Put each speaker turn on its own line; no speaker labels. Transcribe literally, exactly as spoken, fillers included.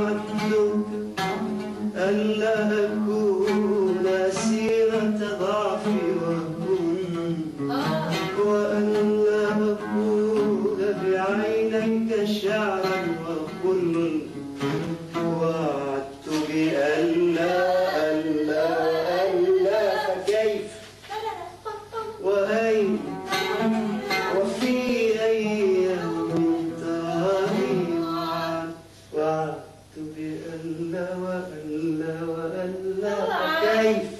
وعدتك ألا أكون أسيرة ضعفي وأكون وألا أقول بعينيك شعرا وقل وعدت بألا ألا ألا فكيف وأين وفي أي يوم تراني وعدت بألا وألا وألا فكيف